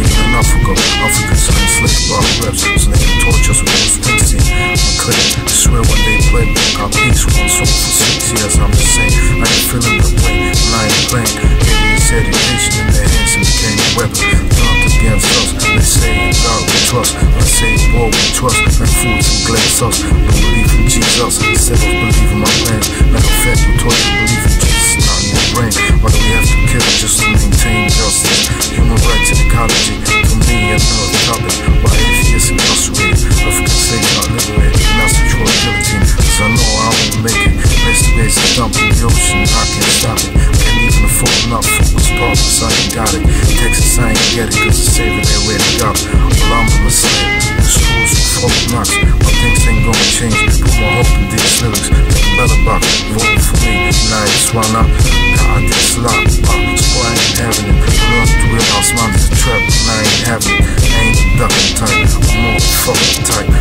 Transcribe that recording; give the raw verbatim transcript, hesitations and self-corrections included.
in Africa, Africans are enslaved by reps, so they can torture us with those Springsteen. I'm clear, I swear one day play back our peace. One song for six years, I'm the same. I ain't feeling the way, and I ain't playing. Aliens education in their hands and became a weapon. Turned against us, they say in God we trust. I say war we trust, like foods and glass sauce. Don't believe in Jesus, instead of believing my plans. Matter of fact, we taught you believe in Jesus, not in your brain. Why do we have to kill just to maintain justice? Human rights and ecology, to me another topic. Why atheists incarcerated, African slaves not liberated, and that's the true guillotine. Cause I know I won't make it. Best base is dumped in the ocean, I can't stop it. Can't even afford enough focus purpose, I ain't got it. Texas, I ain't get it, cause the savior they ready to go. Well, I'm the slave, the schools with folk knocks. My things ain't gonna change, put my hope in these lyrics. Take a better box, vote for me, and I just wanna. Nah, I did slop, uh, so I ain't having it. Learn to realize mine is a trap, and I ain't having it. I ain't a ducking type, I'm more fucking type.